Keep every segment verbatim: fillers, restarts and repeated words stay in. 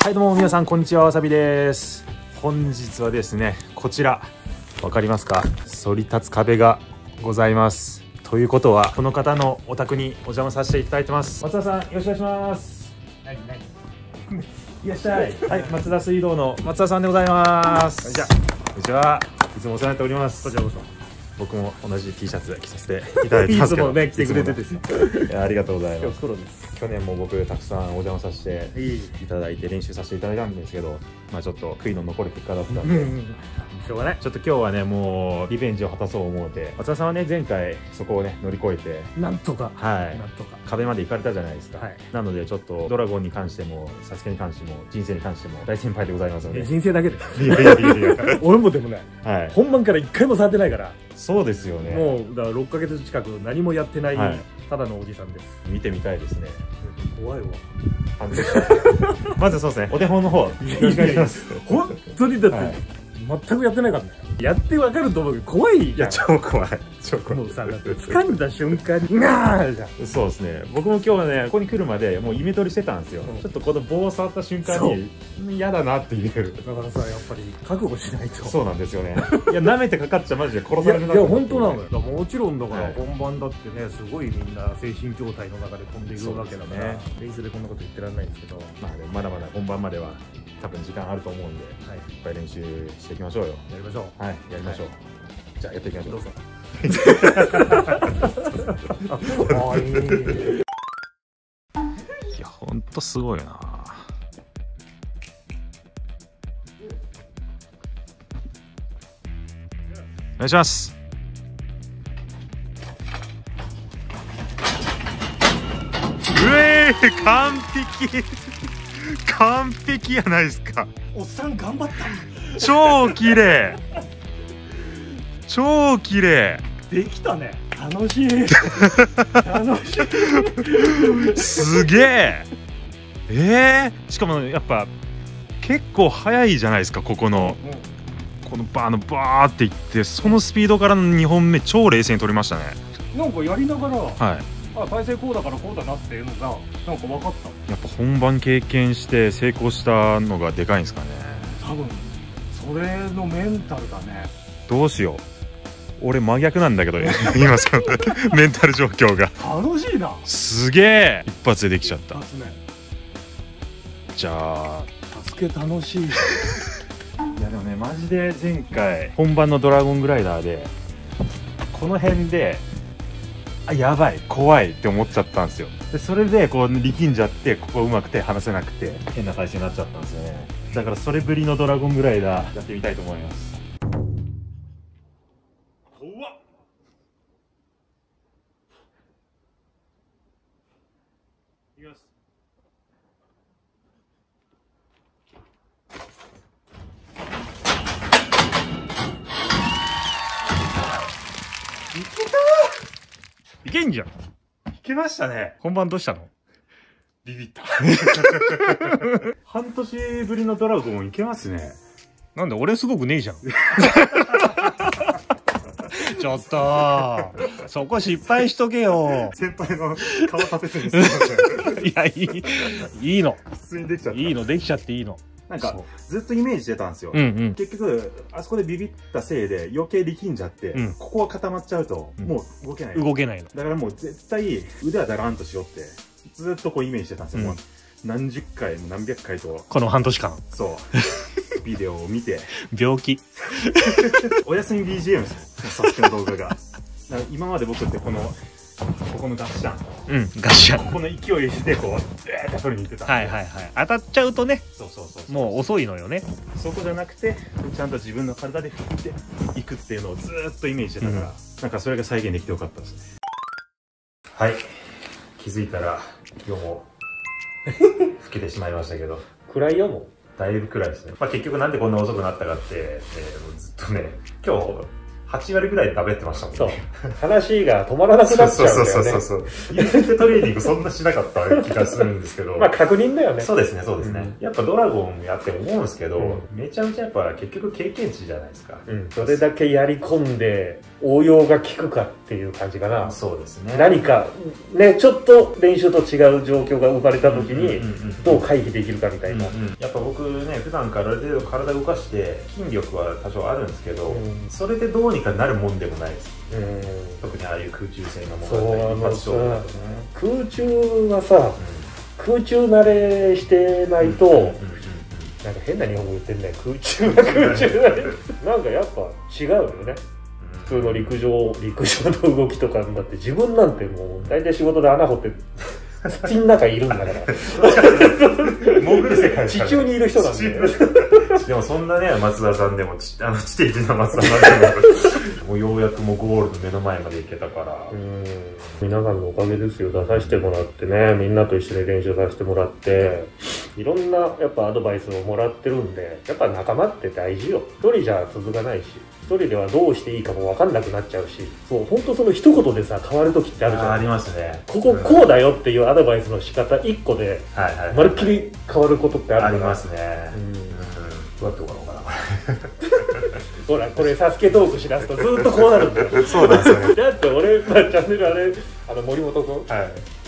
はいどうも皆さんこんにちは、わさびです。本日はですね、こちらわかりますか？反り立つ壁がございます。ということはこの方のお宅にお邪魔させていただいてます。松田さんよろしくお願いします。何何いらっしゃい。はい、松田水道の松田さんでございます。こんにちは。こんにちは。いつもお世話になっております。こちらこそ。僕も同じ T シャツ着させていただいてますけど。いつもね着てくれてですね。いやありがとうございます。今日黒です。去年も僕たくさんお邪魔させていただいて練習させていただいたんですけど、まあちょっと悔いの残る結果だったんで、しょうがない。ちょっと今日はねもうリベンジを果たそう思うて、松田さんはね前回そこをね乗り越えてなんとかはいなんとか壁まで行かれたじゃないですか。 はい、 なのでちょっとドラゴンに関してもサスケに関しても人生に関しても大先輩でございますので。 人生だけでいやいやいやいや俺もでもね、はい、本番から一回も触ってないから。 そうですよね。 もうだからろっかげつ近く何もやってない、はい、ただのおじさんです。 見てみたいですね。 怖いわ。 まずそうですね、お手本の方よろしくお願いします。 本当にだって、はい、全くやってないからね。やってわかると思うけど怖い。 いや超怖い超怖い。 もうさ、だって掴んだ瞬間になーじゃん。 そうですね。僕も今日はねここに来るまでもうイメトレしてたんですよ。ちょっとこの棒を触った瞬間に嫌だなっていう。だからさやっぱり覚悟しないと。 そうなんですよね。いや舐めてかかっちゃマジで殺されるな。 いや本当なのよ。もちろんだから本番だってねすごいみんな精神状態の中で飛んでいくわけだから。レースでこんなこと言ってらんないんですけど、 まあでもまだまだ本番までは多分時間あると思うんで、はい、いっぱい練習していきましょうよ。 やりましょう。 はい、やりましょう。じゃあやっていきましょう。どうぞ。いやほんとすごいな。お願いします。うえー、完璧完璧やないですか。 おっさん頑張った。 超綺麗超綺麗。 できたね。楽しい楽しいすげえ。えー、しかもやっぱ結構速いじゃないですか。ここの、うん、このバーのバーっていってそのスピードからのにほんめ超冷静に取りましたね。 なんかやりながら、はい、あ体勢こうだからこうだなっていうのがなんか分かった。 やっぱ本番経験して成功したのがでかいんですかね。 多分それのメンタルだね。 どうしよう俺真逆なんだけど今そのメンタル状況が楽しいな。 すげえ一発でできちゃった。じゃあ助け楽しい。いやでもねマジで前回本番のドラゴングライダーでこの辺であやばい怖いって思っちゃったんですよ。でそれでこう力んじゃってここうまく手離せなくて変な体勢になっちゃったんですよね。だからそれぶりのドラゴングライダーやってみたいと思います。怖っ。いきます。いけたー。いけんじゃん。いけましたね。本番どうしたの？ビビった。半年ぶりのドラゴンいけますね。 なんで俺すごくねえじゃん。ちょっとそこ失敗しとけよ。 先輩の顔立てずにすみません。 いやいいいいの。 普通にできちゃった。 いいのできちゃっていいの。 なんかずっとイメージしてたんですよ。うんうん、結局あそこでビビったせいで余計力んじゃって、うん、ここが固まっちゃうともう動けない、 うん、動けないの。 だからもう絶対腕はだらんとしようってずっとこうイメージしてたんですよ。うん、もう何十回も何百回とこの半年間そうビデオを見て病気お休み ビージーエム ですよサスケの動画が。今まで僕ってこのここのガッシャン、 うんガッシャン、 この勢いでこうえーって取りに行ってた。 はいはいはい。当たっちゃうとね、 そうそうそうもう遅いのよね。 そこじゃなくてちゃんと自分の体で振っていくっていうのをずーっとイメージしてたから、うん、なんかそれが再現できてよかったですね。はい、気づいたら夜も更けてしまいましたけど。 暗いよもう。 だいぶ暗いですね。まあ結局なんでこんな遅くなったかって、えー、もうずっとね今日はちわりぐらいで食べてましたもんね。 そう話が止まらなくなっちゃうんだよね。 そうそうそうそう。言うてトレーニングそんなしなかった気がするんですけど。 まあ確認だよね。 そうですね、そうですね。やっぱドラゴンやって思うんですけど、めちゃめちゃやっぱ結局経験値じゃないですか。 うん、それだけやり込んで応用が効くかっていう感じかな。 そうですね。 何かね、ちょっと練習と違う状況が生まれた時にどう回避できるかみたいな。 やっぱ僕ね、普段からある程度体動かして筋力は多少あるんですけど、うん、それでどうにかなるもんでもないです。うん、特にああいう空中戦のものだったり、一発勝負だとね。空中はさ、うん、空中慣れしてないと、うんうんうん、なんか変な日本語言ってんね。空中は空中慣れなんかやっぱ違うよね。普通の陸上陸上の動きとかだって自分なんてもう大体仕事で穴掘って土の中いるんだから潜る世界地中にいる人なんででもそんなね松田さんでもちあの地底人の松田さんでももうようやくもうゴールの目の前まで行けたからうん皆さんのおかげですよ。出させてもらってね、みんなと一緒に練習させてもらっていろんなやっぱアドバイスをもらってるんで、やっぱ仲間って大事よ。一人じゃ続かないし、一人ではどうしていいかも分かんなくなっちゃうし、そう本当その一言でさ変わる時ってあるじゃん。 ありますね。 こここうだよっていうアドバイスの仕方一個でまるっきり変わることってあるから。 ありますね。うんどうやって終わろうかなほらこれサスケトークしだすとずっとこうなるんだよそうなんですよね。 だって俺、まあ、チャンネルあれあの森本君、はい、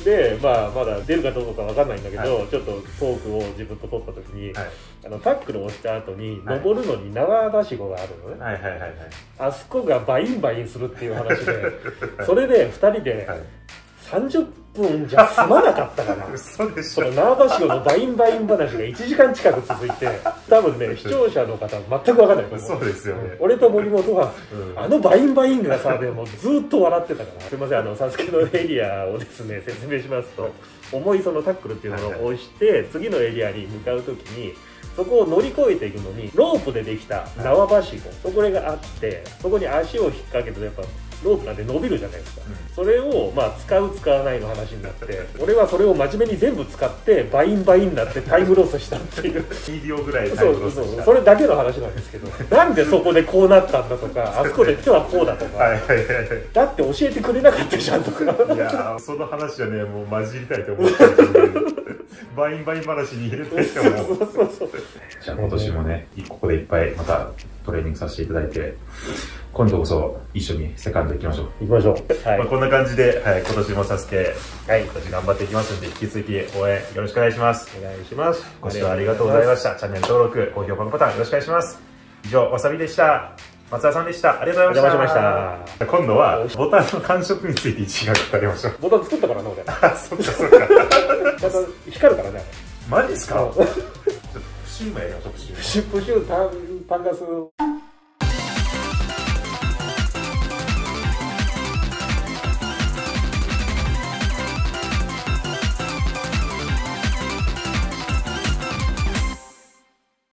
で、まあ、まだ出るかどうかわかんないんだけど、はい、ちょっとトークを自分と撮った時に、はい、あのタックルをした後に、はい、登るのに縄出し子があるのね、はいはいはいはい、あそこがバインバインするっていう話でそれでふたりで、はいさんじゅっぷんじゃ済まなかったかな嘘でしょ。 その縄ばしごのバインバイン話がいちじかん近く続いて多分ね視聴者の方全く分かんないと思う。 そうですよね。 俺と森本は、うん、あのバインバインがさでもずっと笑ってたからすいませんあのサスケのエリアをですね説明しますと重いそのタックルっていうのを押して次のエリアに向かう時にそこを乗り越えていくのにロープでできた縄ばしごそこがあってそこに足を引っ掛けてやっぱロープなんて伸びるじゃないですか、うん、それをまあ使う使わないの話になって俺はそれを真面目に全部使ってバインバインになってタイムロスしたっていうにびょうぐらいタイムロスした。 そうそうそれだけの話なんですけどなんでそこでこうなったんだとかあそこで手はこうだとかだって教えてくれなかったじゃんとかいやその話はねもう混じりたいと思ってるけどバインバイン話に入れたいと思うじゃあ今年もねここでいっぱいまたトレーニングさせていただいて今度こそ一緒にセカンド行きましょう。 行きましょう。 はい、まあこんな感じで、はい、今年もサスケ、はい、今年頑張っていきますんで、引き続き応援よろしくお願いします。 お願いします。 ご視聴ありがとうございました。チャンネル登録、高評価ボタンよろしくお願いします。以上、わさびでした。松田さんでした。ありがとうございました。お邪魔しました。今度は、ボタンの感触について一学語りましょう。 ボタン作ったからな、俺。 あ、そっかそっか。 ちゃんと光るからね。 マジですか？ちょっとプシューもやりましょう、プシュー。 プシュー、単ガス。